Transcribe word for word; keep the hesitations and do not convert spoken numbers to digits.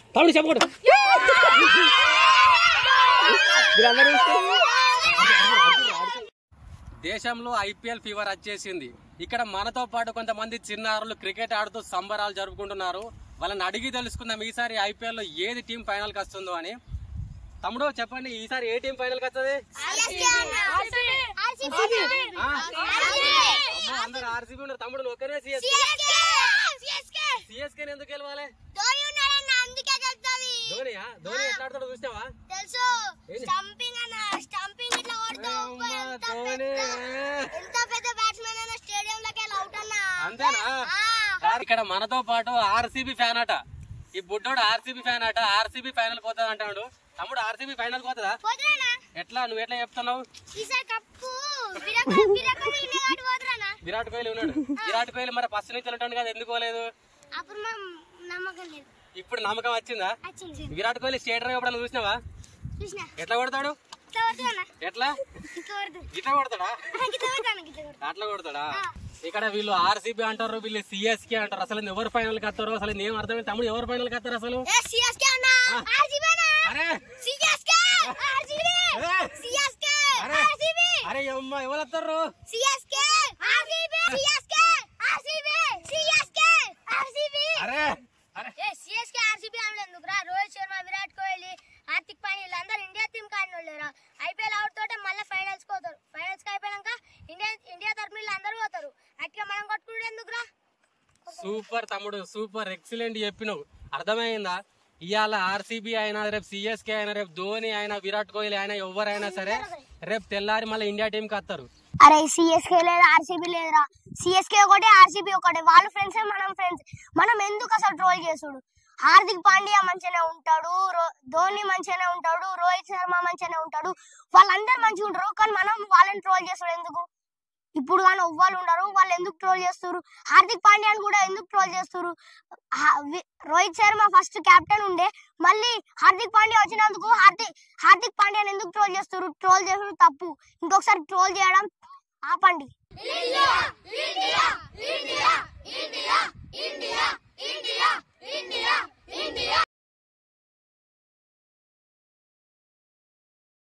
తమ్ముడు చెప్పకూడదు. దేశంలో ఐపీఎల్ ఫీవర్ వచ్చేసింది. ఇక్కడ మనతో పాటు కొంతమంది చిన్నారులు క్రికెట్ ఆడుతూ సంబరాలు జరుపుకుంటున్నారు. వాళ్ళని అడిగి తెలుసుకుందాం ఈసారి ఐపీఎల్ లో ఏది టీం ఫైనల్ కి వస్తుందో అని. తమ్ముడు చెప్పండి, ఈసారి ఏ టీం ఫైనల్ కి వస్తుంది? అందరు ఆర్సీబీ ఉన్నారు. తమ్ముడు ఒక్కనే సిఎస్కే ఎందుకు గెలవాలి? ధోనియా? ధోని ఎట్లా ఆడతాడో చూసావా? అంతేనా? ఇక్కడ మనతో పాటు ఆర్సీబీ ఫ్యాన్ అట. ఈ బుడ్డోడు ఆర్సీబీ ఫ్యాన్ అట. ఆర్సీబీ ఫైనల్ పోతుంది అంటాడు. తమ్ముడు ఆర్సీబీ ఫైనల్ పోతుందా? ఎట్లా నువ్వు ఎట్లా చెప్తున్నావు? విరాట్ కోహ్లీ ఉన్నాడు. విరాట్ కోహ్లీ మరి ఫస్ట్ నుంచి ఉంటాడు కదా, ఎందుకు పోలేదు? ఇప్పుడు నమ్మకం వచ్చిందా? విరాట్ కోహ్లీ స్టేటర్ ఎప్పుడన్నా చూసినావా? ఎట్లా కొడతాడు? ఎట్లా ఇట్లా కొడతాడా? అట్లా కొడతాడా? ఇక్కడ వీళ్ళు ఆర్సీబీ అంటారు, వీళ్ళు సిఎస్కే అంటారు. అసలు ఎవరు ఫైనల్ కి వస్తారు? అసలు నేను అర్థమైంది. తమ్ముడు ఎవరు ఫైనల్ కి వస్తారు అసలు? అరే అమ్మ ఎవరు వస్తారు? రోహిత్ శర్మ, విరాట్ కోహ్లీ, హార్దిక్ పాండ్యా వీళ్ళందరూ ఇండియా టీమ్ కాడినోళ్ళేరా. ఐపీఎల్ అవుట్ తోటే మళ్ళీ ఫైనల్స్ పోతారు. ఫైనల్స్ కి అయిపోయాక ఇండియా ఇండియా తరఫున అందరూ పోతారు. అట్లా మనం కొట్టుకుంటే ఎందుకురా? సూపర్ తమ్ముడు, సూపర్, ఎక్సలెంట్ చెప్పినావు. అర్థమైందా? ఇవాళ ఆర్సీబీ అయినా, రేపు సిఎస్కే అయినా, రేపు ధోని అయినా, విరాట్ కోహ్లీ అయినా, ఎవరైనా సరే రేపు తెల్లారి మళ్ళీ ఇండియా టీం కి వస్తారు. అరే సిఎస్కే లేదా ఆర్సీబీ లేదురా. సిఎస్కే ఒకటే, ఆర్సీబీ ఒకటే. వాళ్ళ ఫ్రెండ్స్, మనం ఫ్రెండ్స్. మనం ఎందుకు అసలు ట్రోల్ చేసుడు? హార్దిక్ పాండ్యా మంచిగానే ఉంటాడు, ధోని మంచిగానే ఉంటాడు, రోహిత్ శర్మ మంచిగానే ఉంటాడు, వాళ్ళందరూ మంచిగా ఉంటారు. కానీ మనం వాళ్ళని ట్రోల్ చేస్తాడు ఎందుకు? ఇప్పుడు కానీ వాళ్ళు ఉండరు, వాళ్ళు ఎందుకు ట్రోల్ చేస్తారు? హార్దిక్ పాండ్యాని కూడా ఎందుకు ట్రోల్ చేస్తారు? రోహిత్ శర్మ ఫస్ట్ కెప్టెన్ ఉండే, మళ్ళీ హార్దిక్ పాండ్యా వచ్చినందుకు హార్దిక్ హార్దిక్ పాండ్యాని ఎందుకు ట్రోల్ చేస్తారు? ట్రోల్ చేస్తారు తప్పు. ఇంకొకసారి ట్రోల్ చేయడం ఆపండి.